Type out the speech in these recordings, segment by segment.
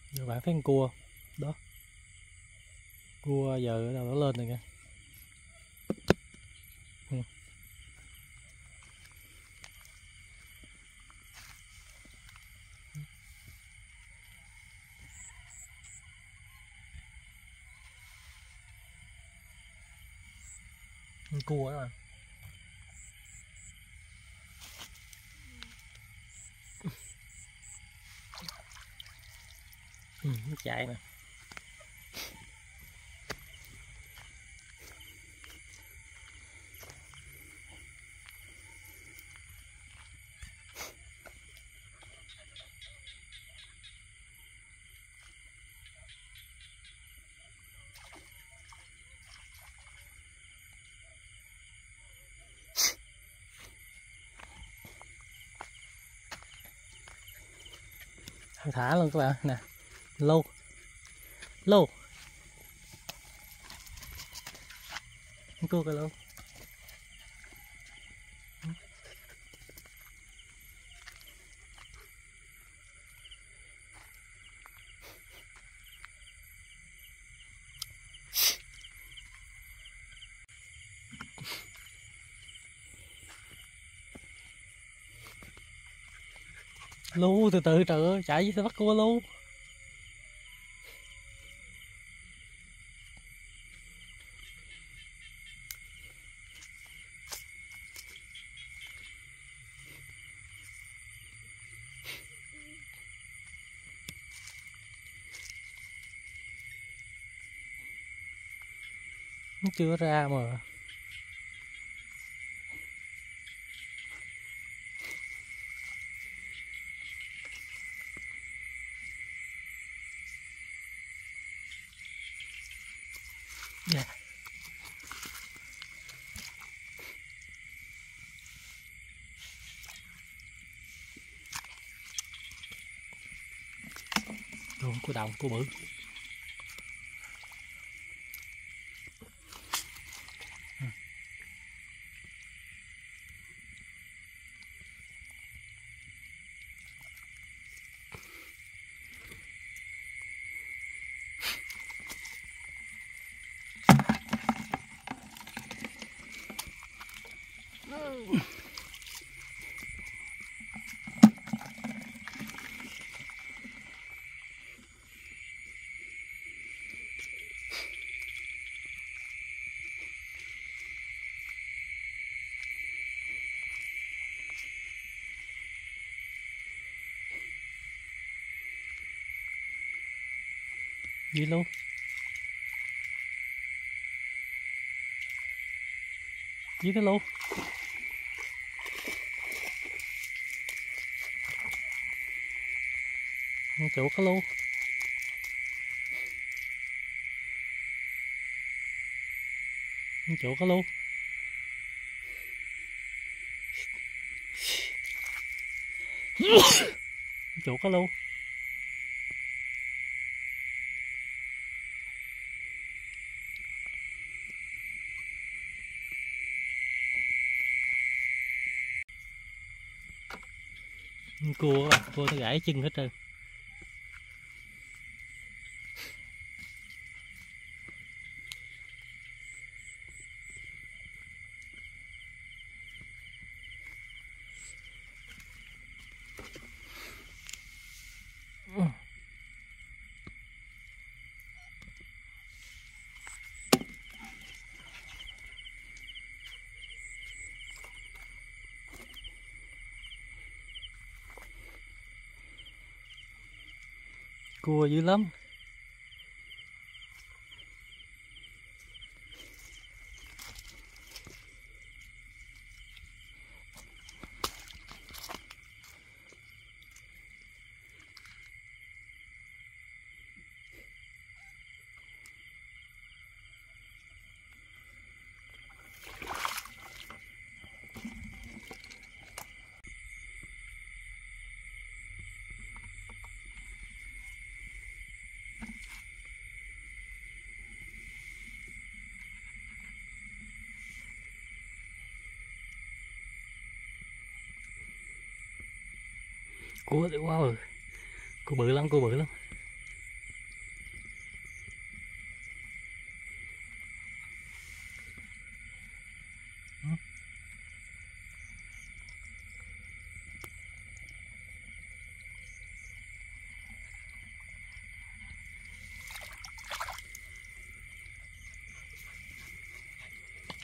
Các bạn thấy con cua đó, cua giờ nó lên rồi kìa. Con cua đó mà. Nó chạy nè. Thả luôn các bạn nè, lô lô con cua kìa lô. Lu từ từ, trời ơi chạy sẽ bắt cua lu. Nó chưa ra mà. Yeah. Luôn cua đồng, cua bự. Gì luôn. Gì thế luôn. Chuột cái luôn. Chuột cái luôn. Chuột cái luôn. Cua các bạn, cua nó gãy chân hết trơn. Cua dữ lắm. Cua thì quá rồi. Cua bự lắm, cua bự lắm.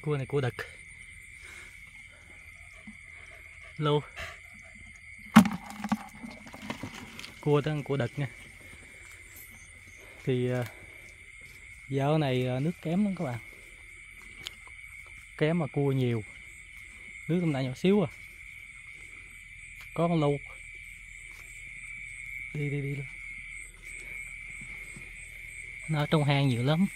Cua này cua đực lô, cua đó cua đực nha. Thì dạo này nước kém lắm các bạn, kém mà cua nhiều, nước hôm nay nhỏ xíu à. Có con lô đi luôn, nó ở trong hang nhiều lắm.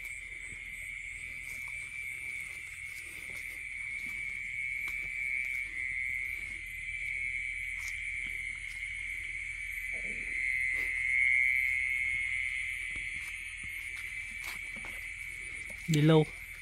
Đi lô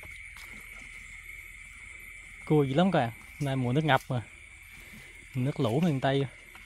cua gì lắm các bạn, nay mùa nước ngập mà, nước lũ miền Tây.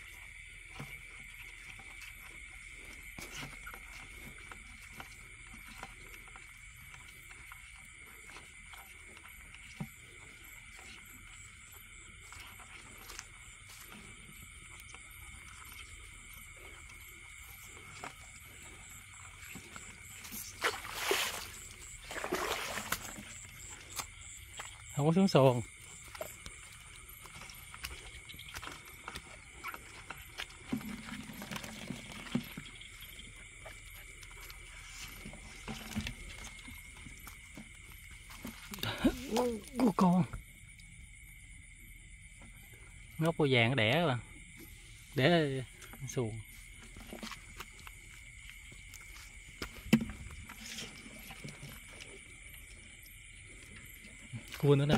Không có xuống xuồng. Cua con ngóc cua vàng đẻ các bạn, để xuồng. Cua nữa nè.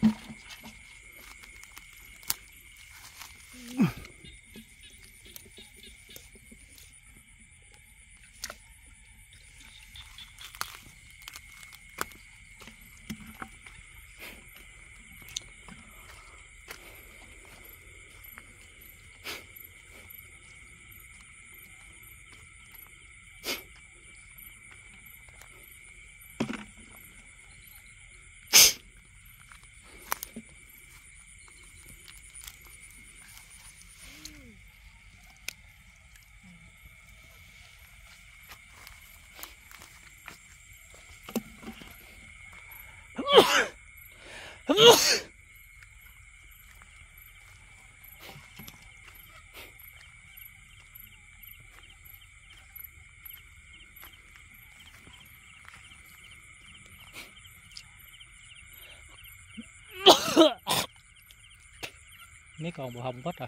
Mấy con bồ hồng hết rồi.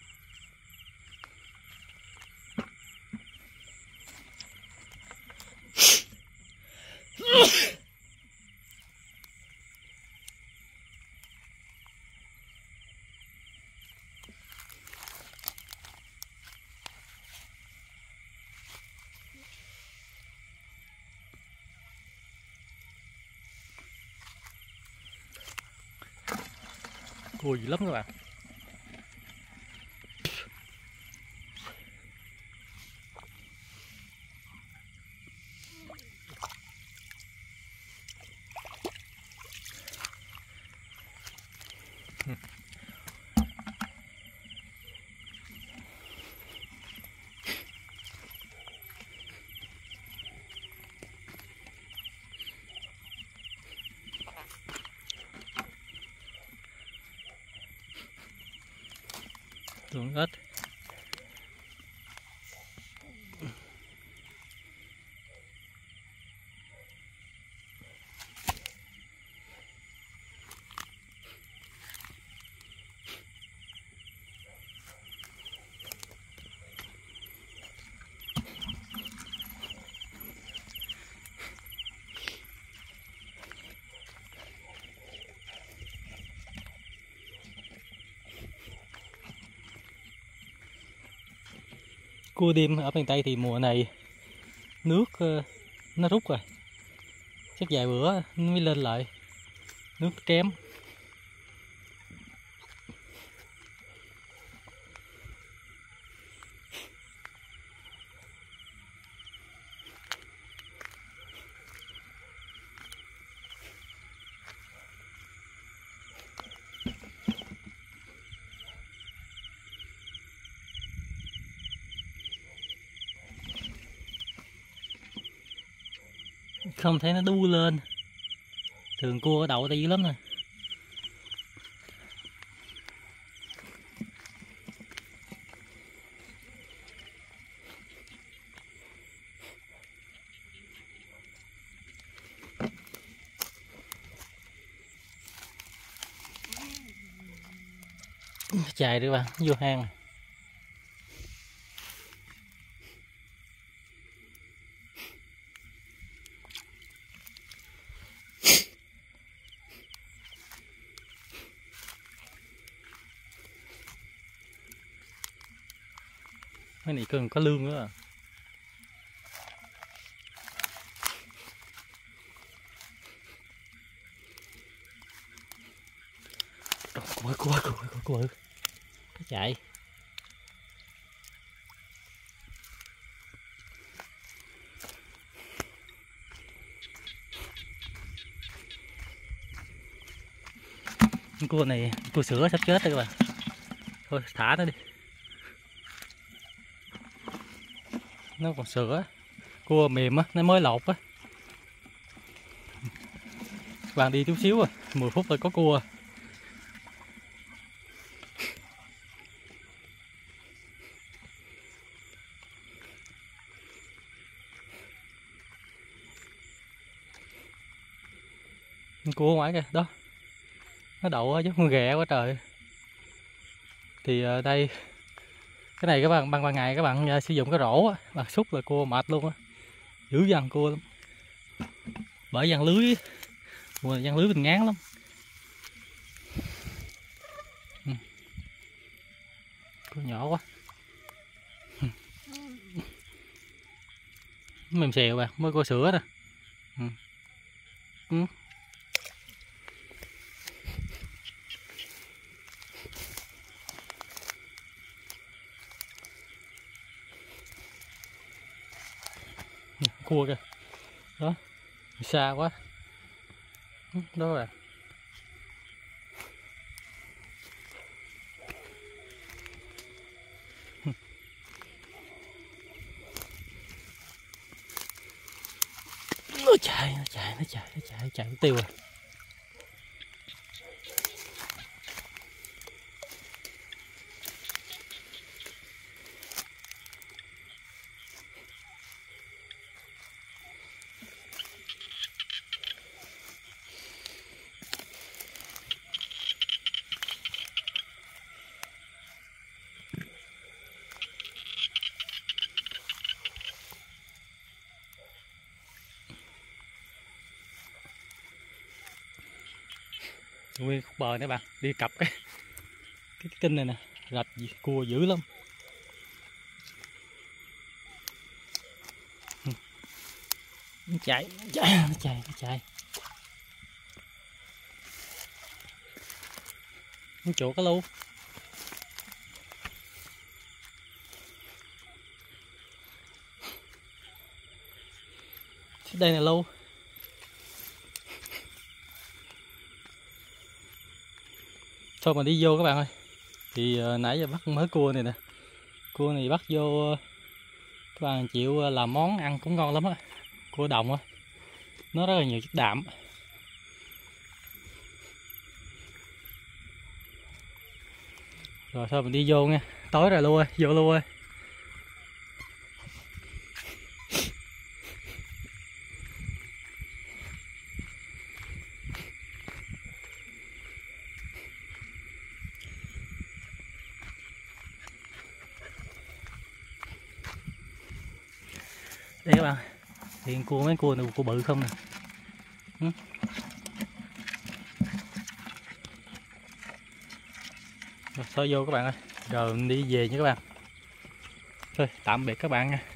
Cua dữ lắm các bạn. Tưởng ếch. Cua đêm ở miền Tây thì mùa này nước nó rút rồi, chắc vài bữa nó mới lên lại, nước kém. Không thấy nó đu lên, thường cua ở đậu ở đây dữ lắm nè. Chài đi bạn, vô hang. Cái này cần có lương nữa à. Cua nó chạy. Con cua này, cua sữa sắp chết rồi các bạn. Thôi thả nó đi. Nó còn sữa. Cua mềm á, nó mới lột á. Các bạn đi chút xíu à, 10 phút rồi có cua. Cua ngoài kìa, đó. Nó đậu giống con ghẹ quá trời. Thì đây, cái này các bạn ban ngày các bạn sử dụng cái rổ á, bạn xúc là cua mệt luôn á, dữ dằn cua lắm. Bởi giăng lưới, mùa này giăng lưới mình ngán lắm. Cua nhỏ quá, mềm xèo bạn, mới cua sữa nè. Cua kìa, đó, xa quá, đó rồi. Nó chạy mất tiêu rồi. Nguyên khúc bờ nữa bạn, đi cặp cái kênh này nè, rạch cua dữ lắm. Nó chạy. Nó chỗ cá lu. Đây là lu. Thôi mà đi vô các bạn ơi. Thì nãy giờ bắt mới cua này nè. Cua này bắt vô các bạn chịu làm món ăn cũng ngon lắm á. Cua đồng á, nó rất là nhiều chất đạm. Rồi thôi mình đi vô nha, tối rồi luôn ơi, vô luôn ơi. Đây các bạn, hiện cua mấy cua này cua bự không nè. Rồi thôi vô các bạn ơi, rồi mình đi về nha các bạn. Thôi tạm biệt các bạn nha.